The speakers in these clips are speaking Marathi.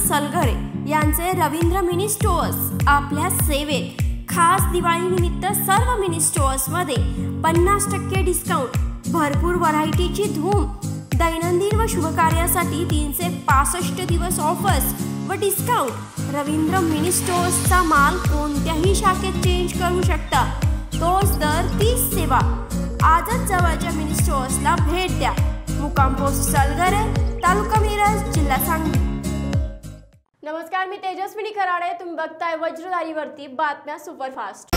सलगरे यांचे रवींद्र मिनी स्टोअर्स आपल्या सेवेत। खास दिवाळीनिमित्त सर्व मिनी स्टोअर्समध्ये 50% डिस्काउंट, भरपूर व्हरायटीची धूम, दैनंदिन व शुभकार्यासाठी 365 दिवस ऑफर्स व डिस्काउंट। रवींद्र मिनी स्टोअर्सचा माल कोणत्याही शाखेत चेंज करू शकता, तोच दर, तीच सेवा। आजच जवळच्या मिनी स्टोअर्सला भेट द्या। मुक्काम पोस्ट सलगरे, तालुका मिरज, जिल्हा सांगली। नमस्कार, मी तेजस्विनी खराडे, तुम्ही बघताय वज्रधारीवरती बातम्या सुपरफास्ट।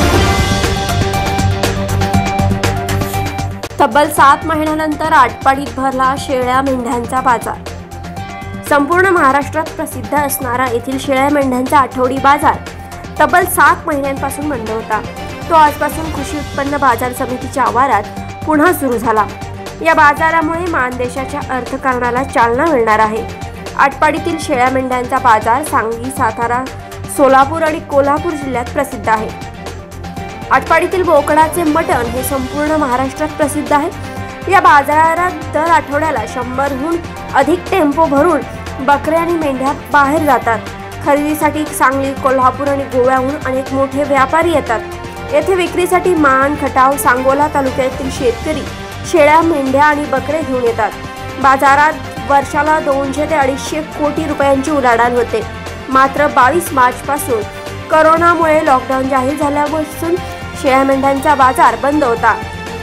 तब्बल 7 महिन्यानंतर आटपाडीत भरला शेळ्या मेंढ्यांचा बाजार। संपूर्ण महाराष्ट्रात प्रसिद्ध असणारा येथील शेळ्या मेंढ्यांचा आठवडी बाजार तब्बल 7 महिन्यांपासून बंद होता। तो आजपासून कृषी उत्पन्न बाजार समितीच्या आवारात पुन्हा सुरू झाला। या बाजारामुळे मानदेशाच्या अर्थकारणाला चालना मिळणार आहे। आटपाडीतील शेळ्या मेंढ्यांचा बाजार सांगली, सातारा, सोलापूर आणि कोल्हापूर जिल्ह्यात प्रसिद्ध आहे। आटपाडीतील बोकडाचे मटण हे संपूर्ण महाराष्ट्रात प्रसिद्ध आहे। या बाजारात दर आठवड्याला 100हून अधिक टेम्पो भरून बकऱ्या आणि मेंढ्या बाहेर जातात। खरेदीसाठी सांगली, कोल्हापूर आणि गोव्याहून अनेक मोठे व्यापारी येतात। येथे विक्रीसाठी मान, खटाव, सांगोला तालुक्यातील शेतकरी शेळ्या, मेंढ्या आणि बकरे घेऊन येतात। बाजारात वर्षाला 200 ते 250 कोटी रुपयांची उलाढाल होते। मात्र 22 मार्चपासून कोरोनामुळे लॉकडाऊन जाहीर झाल्यापासून शेळ्या मेंढ्यांचा बाजार बंद होता।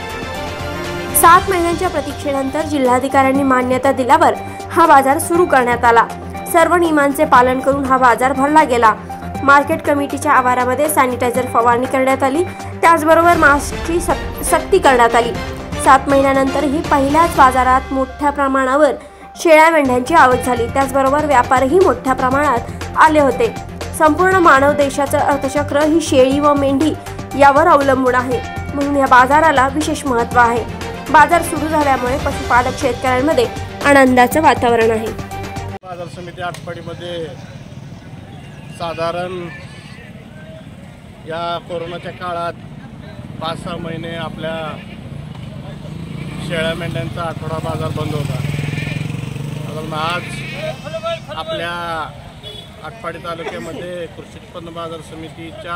7 महिन्यांच्या प्रतीक्षेनंतर जिल्हाधिकाऱ्यांनी मान्यता दिल्यावर हा बाजार सुरू करण्यात आला। सर्व नियमांचे पालन करून हा बाजार भरला गेला। मार्केट कमिटीच्या आवारामध्ये सॅनिटायझर फवारणी करण्यात आली, त्याचबरोबर मास्कची सक्ती करण्यात आली। 7 महिन्यानंतरही पहिल्याच बाजारात मोठ्या प्रमाणावर शेळ्या मेंढ्यांची आवक झाली, त्याचबरोबर व्यापारही मोठ्या प्रमाणात आले होते। संपूर्ण मानव देशाचं अर्थचक्र ही शेळी व मेंढी यावर अवलंबून आहे, म्हणून या बाजाराला विशेष महत्त्व आहे। बाजार सुरू झाल्यामुळे पशुपालक शेतकऱ्यांमध्ये आनंदाचं वातावरण आहे। बाजार समिती आटपाडीमध्ये साधारण या कोरोनाच्या काळात 5-6 महिने आपल्या शेळ्या मेंढ्यांचा आठवडा बाजार बंद होता। आज आपल्या आटपाडी तालुक्यामध्ये कृषी उत्पन्न बाजार समितीच्या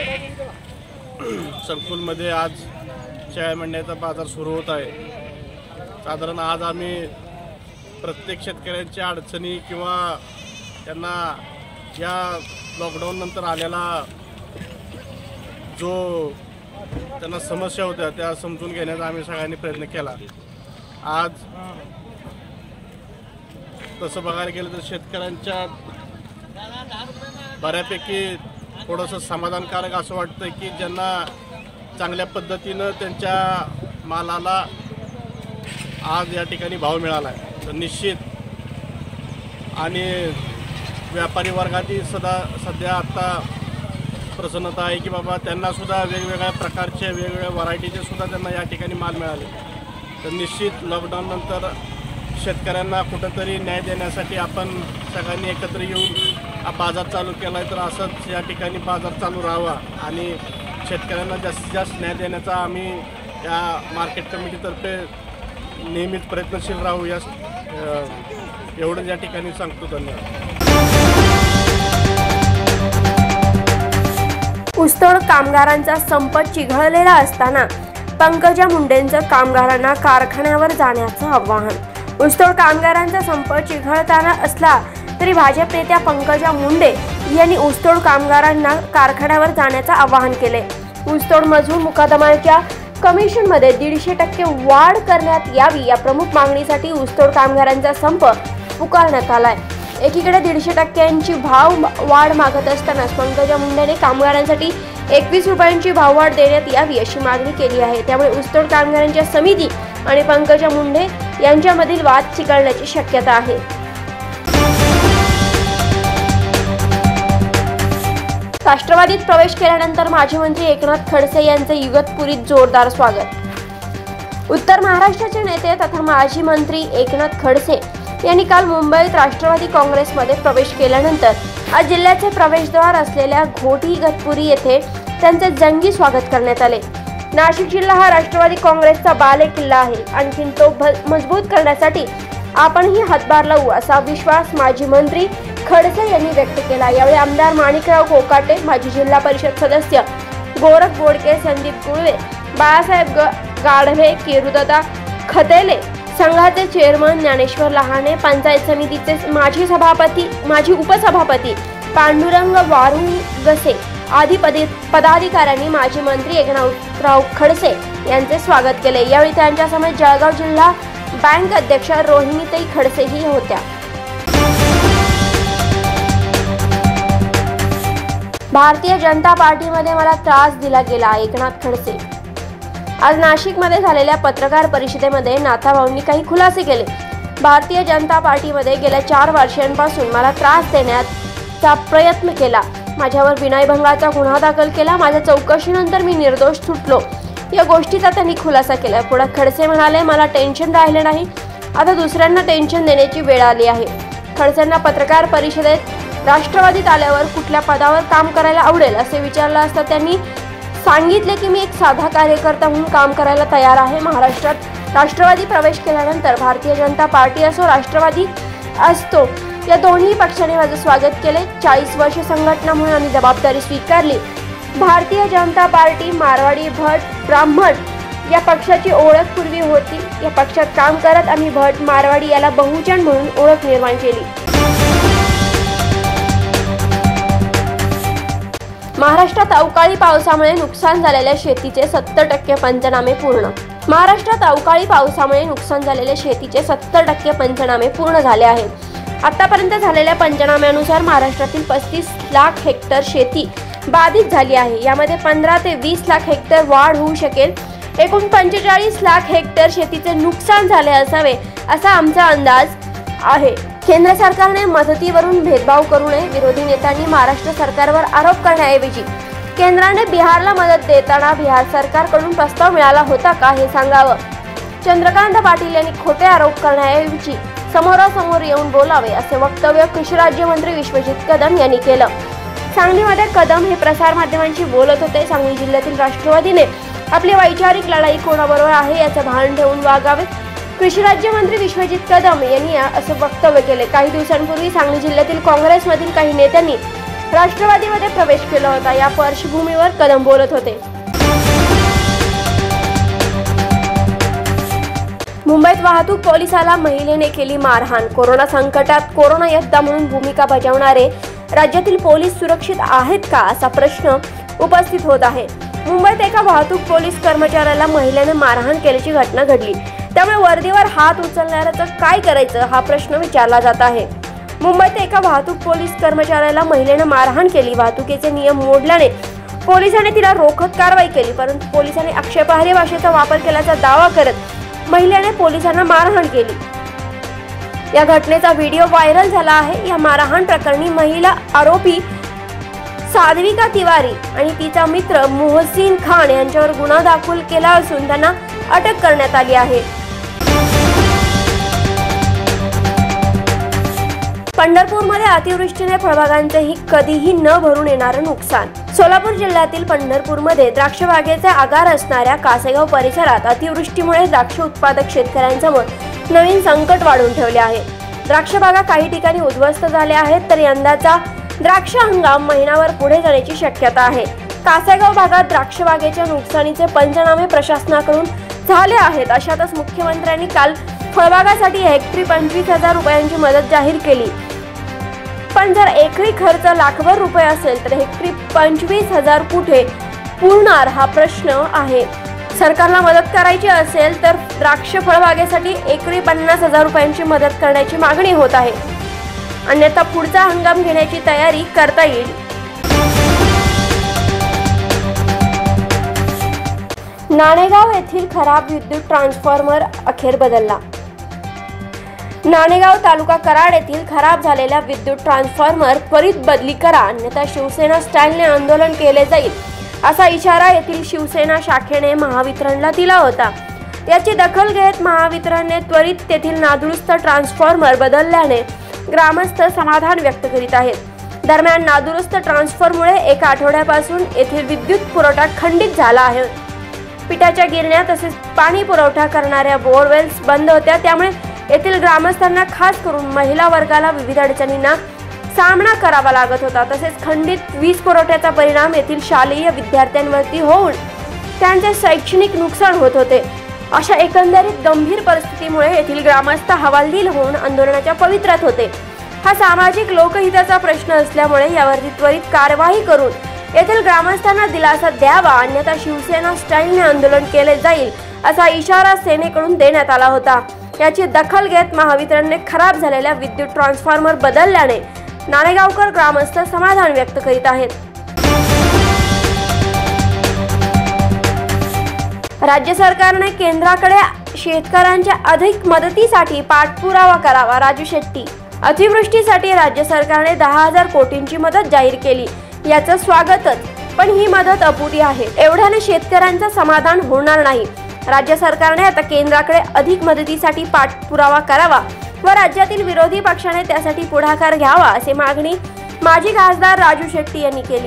संकुलमध्ये आज शेळ्या मेंढ्यांचा बाजार सुरू होत आहे। साधारण आज आम्ही प्रत्येक शेतकऱ्यांच्या अडचणी किंवा त्यांना या लॉकडाऊन नंतर आलेला जो त्यांना समस्या होत्या त्या समजून घेण्याचा आम्ही सगळ्यांनी प्रयत्न केला। आज तसं बघायला गेलं तर शेतकऱ्यांच्या बऱ्यापैकी थोडंसं समाधानकारक असं वाटतं की ज्यांना चांगल्या पद्धतीनं त्यांच्या मालाला आज या ठिकाणी भाव मिळाला आहे, तर निश्चित आणि व्यापारी वर्गातही सध्या आत्ता प्रसन्नता आहे की बाबा त्यांनासुद्धा वेगवेगळ्या प्रकारचे वेगवेगळ्या व्हरायटीचे सुद्धा त्यांना या ठिकाणी माल मिळाले। तर निश्चित लॉकडाऊननंतर शेतकऱ्यांना कुठंतरी न्याय देण्यासाठी आपण सगळ्यांनी एकत्र येऊन हा बाजार चालू केला आहे, तर असंच या ठिकाणी बाजार चालू राहावा आणि शेतकऱ्यांना जास्तीत जास्त न्याय देण्याचा आम्ही या मार्केट कमिटीतर्फे नेहमीच प्रयत्नशील राहू, या एवढंच या ठिकाणी सांगतो। धन्यवाद। ऊसतोड कामगारांचा संप चिघळलेला असताना पंकजा मुंडेंचं कामगारांना कारखान्यावर जाण्याचं आवाहन। ऊसतोड कामगारांचा संप चिघळताना असला तरी भाजप नेत्या पंकजा मुंडे यांनी ऊसतोड कामगारांना कारखान्यावर जाण्याचं आवाहन केले। ऊसतोड मजूर मुकादमाच्या कमिशनमध्ये 150% वाढ करण्यात यावी या प्रमुख मागणीसाठी ऊसतोड कामगारांचा संप पुकारण्यात आलाय। एकीकडे 150% भाव वाढ मागत असतानाच पंकजा मुंडेने कामगारांसाठी 21 रुपयांची भाववाढ देण्यात यावी अशी मागणी केली आहे। त्यामुळे ऊसतोड कामगारांच्या समिती आणि पंकजा मुंडे यांच्यामधील वाद चिघळण्याची शक्यता आहे। राष्ट्रवादीत प्रवेश केल्यानंतर माजी मंत्री एकनाथ खडसे यांचे इगतपुरीत जोरदार स्वागत। उत्तर महाराष्ट्राचे नेते तथा माजी मंत्री एकनाथ खडसे यांनी काल मुंबईत राष्ट्रवादी काँग्रेसमध्ये प्रवेश केल्यानंतर आज जिल्ह्याचे प्रवेशद्वार असलेल्या घोटी इगतपुरी येथे त्यांचे जंगी स्वागत करण्यात आले। नाशिक जिल्हा हा राष्ट्रवादी काँग्रेसचा बालेकिल्ला आहे, आणखीन तो मजबूत करण्यासाठी आपणही हातभार लावू असा विश्वास माजी मंत्री खडसे यांनी व्यक्त केला। यावेळी आमदार माणिकराव कोकाटे, माजी जिल्हा परिषद सदस्य गोरख बोडके, संदीप गुळवे, बाळासाहेब गाढवे, केरुदादा खतेले, संघाचे चेअरमन ज्ञानेश्वर लहाने, पंचायत समितीचे माजी उपसभापती पांडुरंग वारुंगसे आदी पदाधिकाऱ्यांनी माजी मंत्री एकनाथराव खडसे यांचे स्वागत केले। यावेळी त्यांच्यासमोर जळगाव जिल्हा बँक अध्यक्ष रोहिणीताई खडसेही होत्या। भारतीय जनता पार्टीमध्ये मला त्रास दिला गेला, एकनाथ खडसे। आज नाशिकमध्ये झालेल्या पत्रकार परिषदेमध्ये नाथाभाऊंनी काही खुलासे केले। भारतीय जनता पार्टीमध्ये गेल्या 4 वर्षांपासून मला त्रास देण्याचा प्रयत्न केला, माझ्यावर विनयभंगाचा गुन्हा दाखल केला, माझ्या चौकशीनंतर मी निर्दोष सुटलो, या गोष्टीचा त्यांनी खुलासा केला। पुढे खडसे म्हणाले, मला टेन्शन राहिले नाही, आता दुसऱ्यांना टेन्शन देण्याची वेळ आली आहे। खडसेंना पत्रकार परिषदेत राष्ट्रवादीत आल्यावर कुठल्या पदावर काम करायला आवडेल असे विचारलं असता त्यांनी सांगितले की मी एक साधा कार्यकर्ता म्हणून काम करायला तयार आहे। महाराष्ट्रात राष्ट्रवादी प्रवेश केल्यानंतर भारतीय जनता पार्टी असो राष्ट्रवादी असतो या दोन्ही पक्षांनी माझे स्वागत केले। 40 वर्ष संघटना म्हणून आम्ही जबाबदारी स्वीकारली। भारतीय जनता पार्टी मारवाडी भट ब्राह्मण या पक्षाची ओळख पूर्वी होती। या पक्षात काम करत आम्ही भट मारवाडी याला बहुजन म्हणून ओळख निर्माण केली। महाराष्ट्रात अवकाळी पावसामुळे नुकसान झालेल्या शेतीचे 70% पंचनामे पूर्ण। महाराष्ट्रात अवकाळी पावसामुळे नुकसान झालेल्या शेतीचे 70% पंचनामे पूर्ण झाले आहेत। आतापर्यंत झालेल्या पंचनाम्यानुसार महाराष्ट्रातील 35 लाख हेक्टर शेती बाधित झाली आहे। यामध्ये 15 ते 20 लाख हेक्टर वाढ होऊ शकेल। एकूण 45 लाख हेक्टर शेतीचे नुकसान झाले असावे असा आमचा अंदाज आहे। केंद्र सरकारने मदतीवरून भेदभाव करू नये। विरोधी नेत्यांनी महाराष्ट्र सरकारवर आरोप करण्याऐवजी केंद्राने बिहारला मदत देताना बिहार सरकारकडून प्रस्ताव मिळाला होता का हे सांगावं। चंद्रकांत पाटील यांनी खोटे आरोप करण्याऐवजी समोरासमोर येऊन बोलावे असे वक्तव्य कृषी राज्यमंत्री विश्वजित कदम यांनी केलं। सांगलीमध्ये कदम हे प्रसार माध्यमांशी बोलत होते। सांगली जिल्ह्यातील राष्ट्रवादीने आपली वैचारिक लढाई कोणाबरोबर आहे याचं भान ठेवून वागावे। कृषी राज्यमंत्री विश्वजित कदम यांनी असं वक्तव्य केले। काही दिवसांपूर्वी सांगली जिल्ह्यातील काँग्रेसमधील काही नेत्यांनी राष्ट्रवादीमध्ये प्रवेश केला होता। या पार्श्वभूमीवर कदम बोलत होते। मुंबईत वाहतूक पोलिसाला महिलेने केली मारहाण। कोरोना संकटात कोरोना योद्धा म्हणून भूमिका बजावणारे राज्यातील पोलीस सुरक्षित आहेत का असा प्रश्न उपस्थित होत आहे। मुंबईत एका वाहतूक पोलीस कर्मचाऱ्याला महिलेने मारहाण केल्याची घटना घडली। त्यामुळे वर्दीवर हात उचलणाऱ्याचं काय करायचं हा प्रश्न विचारला जात आहे। मुंबईत एका वाहतूक पोलीस कर्मचाऱ्याला महिलेने मारहाण केली। वाहतुकीचे नियम मोडल्याने पोलिसांनी तिला रोखत कारवाई केली, परंतु पोलिसांनी आक्षेपार्ह भाषेचा वापर केल्याचा दावा करत महिलेने पोलिसांना मारहाण केली। या घटनेचा व्हिडिओ व्हायरल झाला आहे। या मारहाण प्रकरणी महिला आरोपी साध्विका तिवारी आणि तिचा मित्र मोहसिन खान यांच्यावर गुन्हा दाखल केला असून त्यांना अटक करण्यात आली आहे। पंढरपूरमध्ये अतिवृष्टीने फळबागांचेही कधीही न भरून येणारे नुकसान। सोलापूर जिल्ह्यातील पंढरपूरमध्ये द्राक्ष बागेचे आगार असणाऱ्या कासेगाव परिसरात अतिवृष्टीमुळे द्राक्ष उत्पादक शेतकऱ्यांसमोर नवीन संकट वाढून ठेवले आहे। द्राक्ष बागा काही ठिकाणी उद्ध्वस्त झाल्या आहेत, तर यंदाचा द्राक्ष हंगाम महिनाभर पुढे जाण्याची शक्यता आहे। कासेगाव भागात द्राक्ष बागेच्या नुकसानीचे पंचनामे प्रशासनाकडून झाले आहेत। अशातच मुख्यमंत्र्यांनी काल फळबागासाठी हेक्टरी 25,000 रुपयांची मदत जाहीर केली। पण जर एकरी खर्च लाखभर रुपये असेल तर हेक्टरी 25,000 कुठे पुरणार हा प्रश्न आहे। सरकारला मदत करायची असेल तर द्राक्ष फळबागेसाठी एकरी 50,000 रुपयांची मदत करण्याची मागणी होत आहे, अन्यथा पुढचा हंगाम घेण्याची तयारी करता येईल। नाणेगाव येथील खराब विद्युत ट्रान्सफॉर्मर अखेर बदलला। नाणेगाव तालुका कराड येथील खराब झालेल्या विद्युत ट्रान्सफॉर्मर त्वरित बदली करा, अन्यथा शिवसेना स्टाईलने आंदोलन केले जाईल असा इशारा येथील शिवसेना शाखेने महावितरणला दिला होता। याची दखल घेत महावितरणने त्वरित तेथील नादुरुस्त ट्रान्सफॉर्मर बदलल्याने ग्रामस्थ समाधान व्यक्त करीत आहेत। दरम्यान नादुरुस्त ट्रान्सफॉर्मरमुळे एका आठवड्यापासून येथील विद्युत पुरवठा खंडित झाला आहे। पिठाच्या गिरण्या तसेच पाणी पुरवठा करणाऱ्या बोरवेल्स बंद होत्या, त्यामुळे येथील ग्रामस्थांना खास करून महिला वर्गाला विविध अडचणींना सामना करावा लागत होता। तसेच खंडित वीज पुरवठ्याचा परिणाम येथील शालेय विद्यार्थ्यांवरती होऊन त्यांचे शैक्षणिक नुकसान होत होते। अशा एकंदरीत गंभीर परिस्थितीमुळे येथील ग्रामस्थ हवालदिल होऊन आंदोलनाच्या पवित्र्यात होते। हा सामाजिक लोकहिताचा प्रश्न असल्यामुळे यावरती त्वरित कारवाई करून येथील ग्रामस्थांना दिलासा द्यावा, अन्यथा शिवसेना स्टाईलने आंदोलन केले जाईल असा इशारा सेनेकडून देण्यात आला होता। याची दखल घेत महावितरणने खराब झालेल्या विद्युत ट्रान्सफॉर्मर बदलल्याने नाणेगावकर ग्रामस्थ समाधान व्यक्त करीत आहेत। राज्य सरकारने केंद्राकडे शेतकऱ्यांच्या अधिक मदतीसाठी पाठपुरावा करावा। राजू शेट्टी, अतिवृष्टीसाठी राज्य सरकारने 10,000 कोटींची मदत जाहीर केली, याचं स्वागतच, पण ही मदत अपुरी आहे। एवढ्याने शेतकऱ्यांचं समाधान होणार नाही। राज्य सरकारने आता केंद्राकडे अधिक मदतीसाठी पाठपुरावा करावा व राज्यातील विरोधी पक्षाने त्यासाठी पुढाकार घ्यावा अशी मागणी माजी खासदार राजू शेट्टी यांनी केली।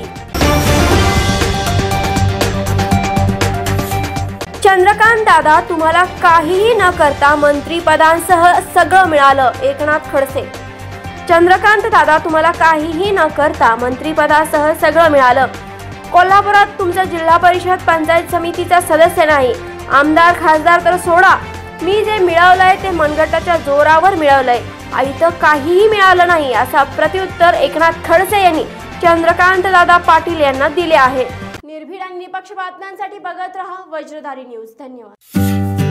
चंद्रकांत दादा, तुम्हाला काहीही न करता मंत्रिपदांसह सगळं मिळालं। एकनाथ खडसे, चंद्रकांत दादा, तुम्हाला काहीही न करता मंत्रिपदासह सगळं मिळालं। कोल्हापुरात तुमचा जिल्हा परिषद पंचायत समितीचा सदस्य नाही, आमदार खासदार तर सोडा, मी जे मिळवलंय ते मनगटाच्या जोरावर मिळवलंय, इथं काहीही मिळालं नाही असं प्रत्युत्तर एकनाथ खडसे यांनी चंद्रकांत दादा पाटील यांना दिले आहे। निर्भीड आणि निपक्ष बातम्यांसाठी बघत रहा वज्रधारी न्यूज। धन्यवाद।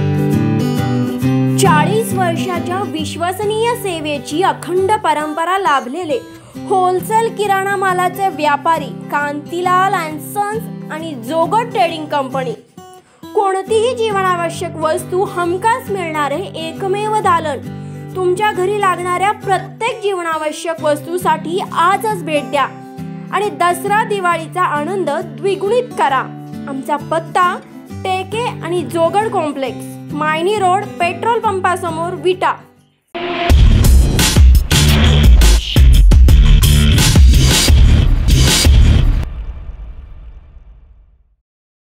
40 वर्षाच्या विश्वसनीय सेवेची अखंड परंपरा लाभलेले होलसेल किराणा मालाचे व्यापारी कांतीलाल अँड सन्स आणि जोगट ट्रेडिंग कंपनी। कोणतीही जीवनावश्यक वस्तू हमखास मिळणारे एकमेव दालन। तुमच्या घरी लागणाऱ्या प्रत्येक जीवनावश्यक वस्तूसाठी आजच भेट द्या आणि दसरा दिवाळीचा आनंद द्विगुणित करा। आमचा पत्ता टेके आणि Jogad complex, Mayani road, petrol पंपासमोर, विटा।